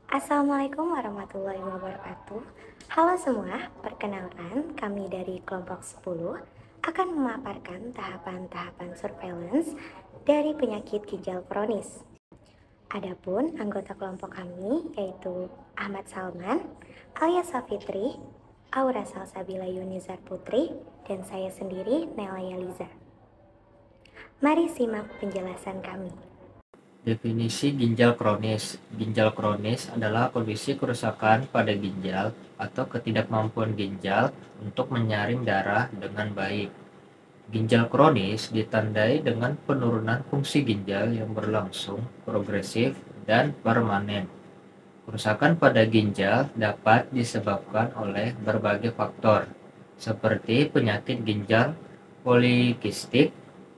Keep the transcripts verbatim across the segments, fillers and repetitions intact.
Assalamualaikum warahmatullahi wabarakatuh. Halo semua, perkenalkan kami dari kelompok sepuluh akan memaparkan tahapan-tahapan surveillance dari penyakit ginjal kronis. Adapun anggota kelompok kami yaitu Ahmad Salman, Alia Safitri, Aura Salsabila Yunizar Putri, dan saya sendiri Nelaya Liza. Mari simak penjelasan kami. Definisi ginjal kronis. Ginjal kronis adalah kondisi kerusakan pada ginjal atau ketidakmampuan ginjal untuk menyaring darah dengan baik. Ginjal kronis ditandai dengan penurunan fungsi ginjal yang berlangsung, progresif, dan permanen. Kerusakan pada ginjal dapat disebabkan oleh berbagai faktor, seperti penyakit ginjal polikistik,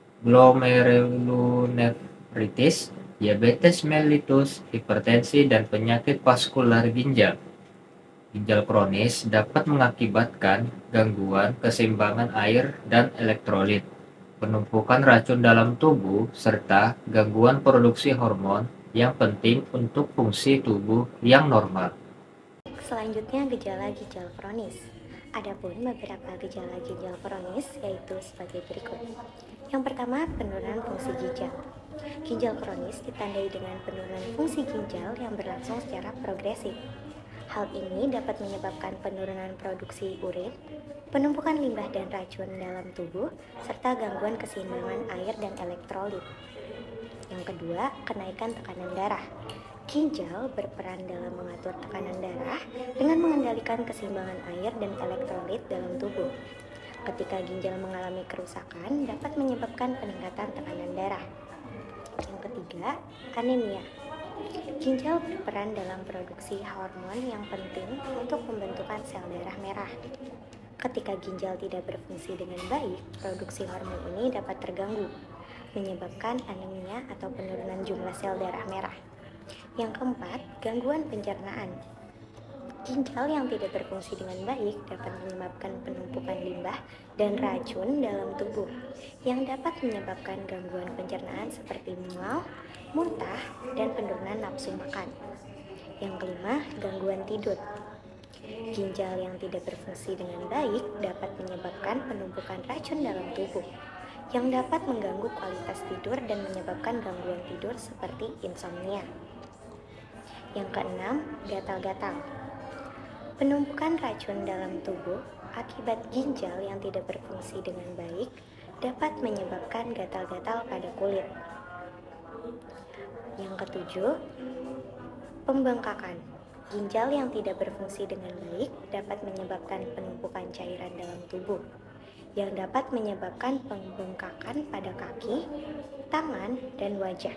glomerulonefritis, diabetes mellitus, hipertensi, dan penyakit vaskular ginjal. Ginjal kronis dapat mengakibatkan gangguan keseimbangan air dan elektrolit, penumpukan racun dalam tubuh, serta gangguan produksi hormon yang penting untuk fungsi tubuh yang normal. Selanjutnya gejala ginjal kronis. Adapun beberapa gejala ginjal kronis yaitu sebagai berikut. Yang pertama, penurunan fungsi ginjal. Ginjal kronis ditandai dengan penurunan fungsi ginjal yang berlangsung secara progresif. Hal ini dapat menyebabkan penurunan produksi urin, penumpukan limbah dan racun dalam tubuh, serta gangguan keseimbangan air dan elektrolit. Yang kedua, kenaikan tekanan darah. Ginjal berperan dalam mengatur tekanan darah dengan mengendalikan keseimbangan air dan elektrolit dalam tubuh. Ketika ginjal mengalami kerusakan, dapat menyebabkan peningkatan tekanan darah. Yang ketiga, anemia. Ginjal berperan dalam produksi hormon yang penting untuk pembentukan sel darah merah. Ketika ginjal tidak berfungsi dengan baik, produksi hormon ini dapat terganggu, menyebabkan anemia atau penurunan jumlah sel darah merah. Yang keempat, gangguan pencernaan. Ginjal yang tidak berfungsi dengan baik dapat menyebabkan penumpukan limbah dan racun dalam tubuh yang dapat menyebabkan gangguan pencernaan seperti mual, muntah, dan penurunan nafsu makan. Yang kelima, gangguan tidur. Ginjal yang tidak berfungsi dengan baik dapat menyebabkan penumpukan racun dalam tubuh yang dapat mengganggu kualitas tidur dan menyebabkan gangguan tidur seperti insomnia. Yang keenam, gatal-gatal. Penumpukan racun dalam tubuh akibat ginjal yang tidak berfungsi dengan baik dapat menyebabkan gatal-gatal pada kulit. Yang ketujuh, pembengkakan. Ginjal yang tidak berfungsi dengan baik dapat menyebabkan penumpukan cairan dalam tubuh yang dapat menyebabkan pembengkakan pada kaki, tangan, dan wajah.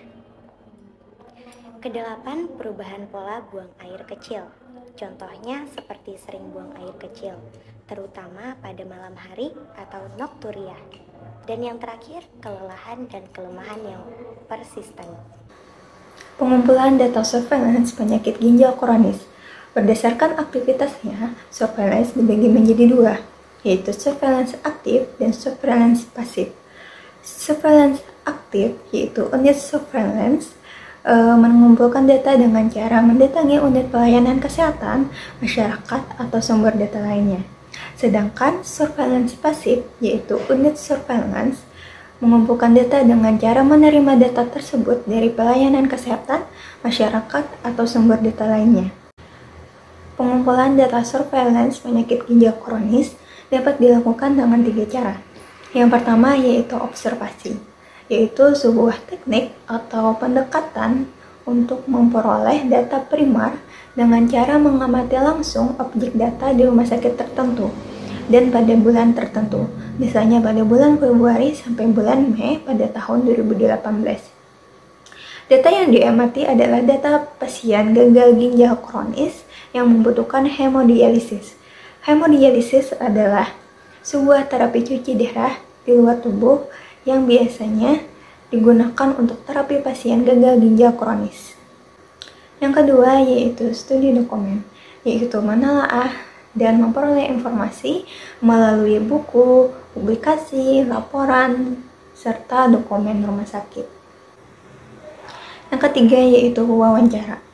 Kedelapan, perubahan pola buang air kecil. Contohnya seperti sering buang air kecil, terutama pada malam hari atau nokturia. Dan yang terakhir, kelelahan dan kelemahan yang persisten. Pengumpulan data surveillance penyakit ginjal kronis. Berdasarkan aktivitasnya, surveillance dibagi menjadi dua, yaitu surveillance aktif dan surveillance pasif. Surveillance aktif yaitu unit surveillance e, mengumpulkan data dengan cara mendatangi unit pelayanan kesehatan, masyarakat, atau sumber data lainnya. Sedangkan surveillance pasif yaitu unit surveillance mengumpulkan data dengan cara menerima data tersebut dari pelayanan kesehatan, masyarakat, atau sumber data lainnya. Pengumpulan data surveillance penyakit ginjal kronis dapat dilakukan dengan tiga cara. Yang pertama yaitu observasi, yaitu sebuah teknik atau pendekatan untuk memperoleh data primer dengan cara mengamati langsung objek data di rumah sakit tertentu dan pada bulan tertentu, misalnya pada bulan Februari sampai bulan Mei pada tahun dua ribu delapan belas. Data yang diamati adalah data pasien gagal ginjal kronis yang membutuhkan hemodialisis. Hemodialisis adalah sebuah terapi cuci darah di luar tubuh yang biasanya digunakan untuk terapi pasien gagal ginjal kronis. Yang kedua yaitu studi dokumen, yaitu menelaah dan memperoleh informasi melalui buku, publikasi, laporan, serta dokumen rumah sakit. Yang ketiga yaitu wawancara.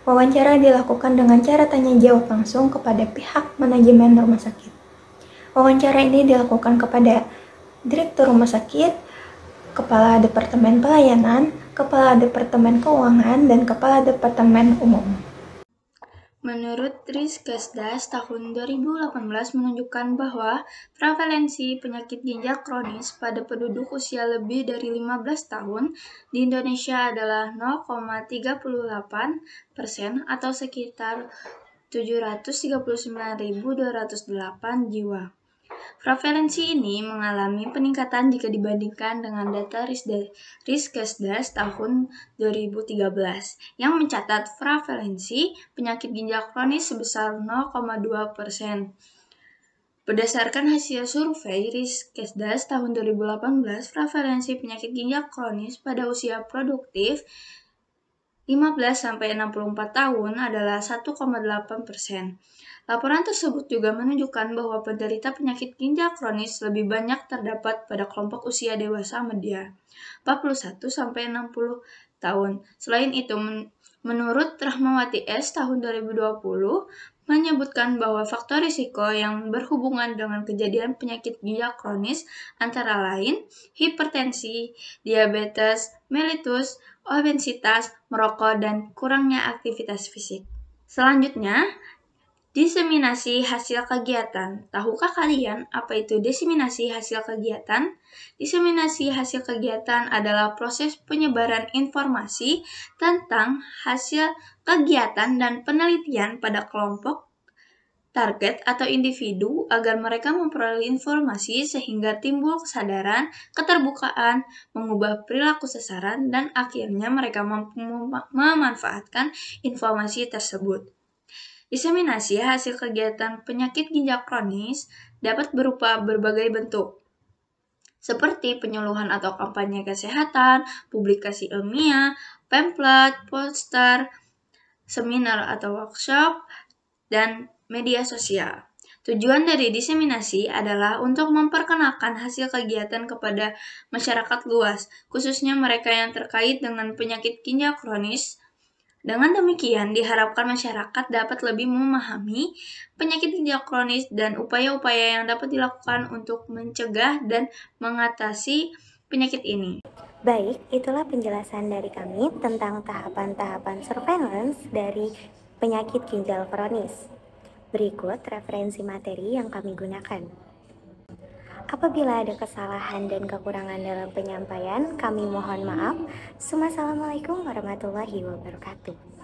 Wawancara dilakukan dengan cara tanya jawab langsung kepada pihak manajemen rumah sakit. Wawancara ini dilakukan kepada direktur rumah sakit, kepala departemen pelayanan, kepala departemen keuangan, dan kepala departemen umum. Menurut Riskesdas tahun dua ribu delapan belas menunjukkan bahwa prevalensi penyakit ginjal kronis pada penduduk usia lebih dari lima belas tahun di Indonesia adalah nol koma tiga delapan persen atau sekitar tujuh ratus tiga puluh sembilan ribu dua ratus delapan jiwa. Prevalensi ini mengalami peningkatan jika dibandingkan dengan data Riskesdas tahun dua ribu tiga belas yang mencatat prevalensi penyakit ginjal kronis sebesar nol koma dua persen. Berdasarkan hasil survei Riskesdas tahun dua ribu delapan belas, prevalensi penyakit ginjal kronis pada usia produktif lima belas sampai enam puluh empat tahun adalah satu koma delapan persen. Laporan tersebut juga menunjukkan bahwa penderita penyakit ginjal kronis lebih banyak terdapat pada kelompok usia dewasa media, empat puluh satu sampai enam puluh tahun. Selain itu, men- menurut Rahmawati S. tahun dua ribu dua puluh, menyebutkan bahwa faktor risiko yang berhubungan dengan kejadian penyakit ginjal kronis antara lain hipertensi, diabetes, mellitus, obesitas, merokok, dan kurangnya aktivitas fisik. Selanjutnya, diseminasi hasil kegiatan. Tahukah kalian apa itu diseminasi hasil kegiatan? Diseminasi hasil kegiatan adalah proses penyebaran informasi tentang hasil kegiatan dan penelitian pada kelompok target atau individu agar mereka memperoleh informasi sehingga timbul kesadaran, keterbukaan, mengubah perilaku sasaran, dan akhirnya mereka mampu memanfaatkan informasi tersebut. Diseminasi hasil kegiatan penyakit ginjal kronis dapat berupa berbagai bentuk, seperti penyuluhan atau kampanye kesehatan, publikasi ilmiah, pamflet, poster, seminar atau workshop, dan media sosial. Tujuan dari diseminasi adalah untuk memperkenalkan hasil kegiatan kepada masyarakat luas, khususnya mereka yang terkait dengan penyakit ginjal kronis. Dengan demikian, diharapkan masyarakat dapat lebih memahami penyakit ginjal kronis dan upaya-upaya yang dapat dilakukan untuk mencegah dan mengatasi penyakit ini. Baik, itulah penjelasan dari kami tentang tahapan-tahapan surveillance dari penyakit ginjal kronis. Berikut referensi materi yang kami gunakan. Apabila ada kesalahan dan kekurangan dalam penyampaian, kami mohon maaf. Wassalamualaikum warahmatullahi wabarakatuh.